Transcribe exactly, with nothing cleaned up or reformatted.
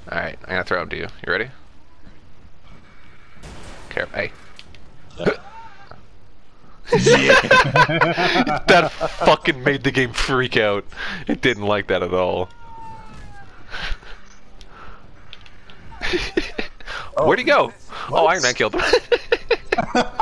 Alright, I'm gonna throw him to you. You ready? Care hey. Yeah. That fucking made the game freak out. It didn't like that at all. Oh. Where'd he go? What? Oh, Iron Man killed him.